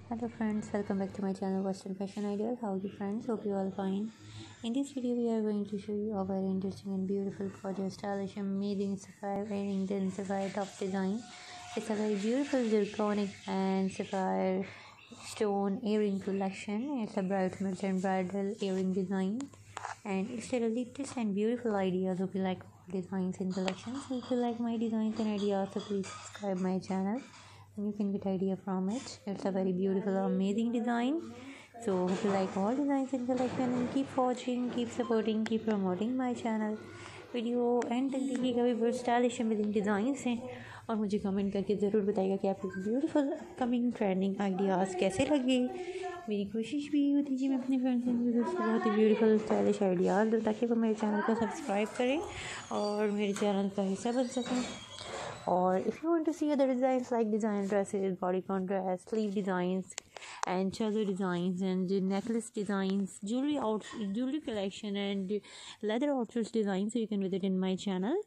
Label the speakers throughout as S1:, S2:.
S1: Hello friends, welcome back to my channel Western Fashion Ideas. How are you friends? Hope you all fine. In this video we are going to show you a very interesting and beautiful, gorgeous, stylish, amazing sapphire earring and sapphire top design. It's a very beautiful zirconic and sapphire stone earring collection. It's a bridesmaid and bridal earring design, and it's the latest and beautiful ideas. Hope you like all designs and collections. If you like my designs and ideas, so please subscribe my channel and you can get idea from it. It's a very beautiful, amazing design. So hope you like all designs and collection, and keep watching, keep supporting, keep promoting my channel. Video end तक देखिएगा, भी बहुत stylish amazing designs हैं, और मुझे comment करके ज़रूर बताइएगा कि आपको ब्यूटीफुल अपकमिंग ट्रेंडिंग आइडियाज़ कैसे लगे। मेरी कोशिश भी होती है कि मैं अपने फ्रेंड्स एंड व्यूअर्स को बहुत ही ब्यूटीफुल स्टाइलिश आइडियाज़ दूँ, ताकि वो मेरे चैनल को सब्सक्राइब करें और मेरे चैनल का हिस्सा बन सकें। Or if you want to see other designs like design dresses, bodycon dress, sleeve designs, and chador designs, and necklace designs, jewelry collection, and leather outfits designs, so you can visit in my channel.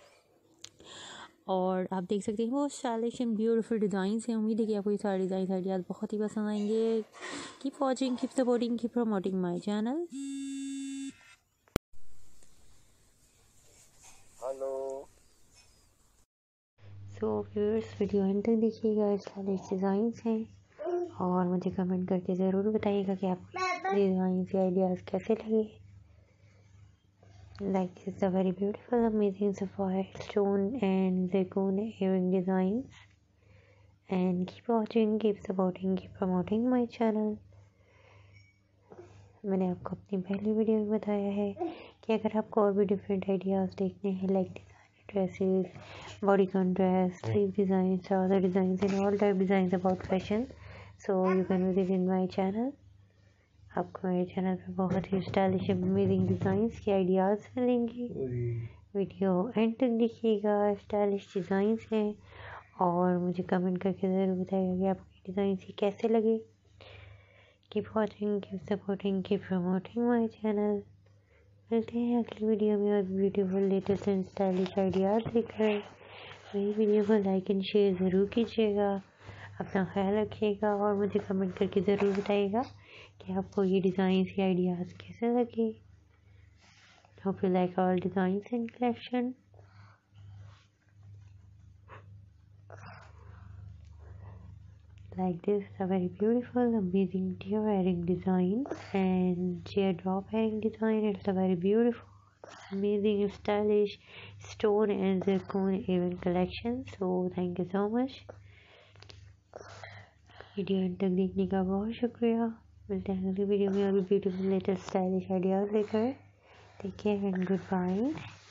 S1: और आप देख सकते हैं वो stylish and beautiful designs हैं। उम्मीद है कि आपको ये सारे डिज़ाइन आइडियाज़ बहुत ही पसंद आएंगे। Keep watching, keep supporting, keep promoting my channel. So viewers, video end तक देखिएगा, स्टाइलिश डिज़ाइंस हैं, और मुझे कमेंट करके ज़रूर बताइएगा कि आपको डिज़ाइंस या आइडियाज़ कैसे लगे। Like this a very beautiful amazing sapphire stone and zircon earring designs, and keep watching, keep supporting, keep promoting my channel। मैंने आपको अपनी पहली वीडियो में बताया है कि अगर आपको और भी डिफरेंट आइडियाज़ देखने हैं, like dresses, bodycon dress, sleeve designs, or other designs, and all type designs about fashion, so you can visit in my channel। आपको मेरे चैनल पे बहुत ही स्टाइलिश अमेजिंग डिज़ाइंस के आइडियाज़ मिलेंगे। वीडियो एंड तक देखिएगा, स्टाइलिश डिज़ाइंस हैं, और मुझे कमेंट करके ज़रूर बताइएगा कि आपको डिज़ाइंस ये कैसे लगे। Keep watching, keep supporting, keep promoting my channel. मिलते हैं अगली वीडियो में और beautiful latest and stylish ideas लेकर। मेरी वीडियो को लाइक एंड शेयर ज़रूर कीजिएगा। अपना ख्याल रखिएगा, और मुझे कमेंट करके ज़रूर बताइएगा कि आपको ये डिज़ाइंस या आइडियाज़ कैसे लगे। Hope you like all designs and collection. Like this, a very beautiful, amazing tear earring design and teardrop earring design. It's a very beautiful, amazing, stylish stone and zircon earring collection. So thank you so much। Video end तक देखने का बहुत शुक्रिया। मिलते हैं अगली video में और भी ब्यूटीफुल लेटेस्ट स्टाइलिश आइडियाज़ लेकर। Take care and good bye.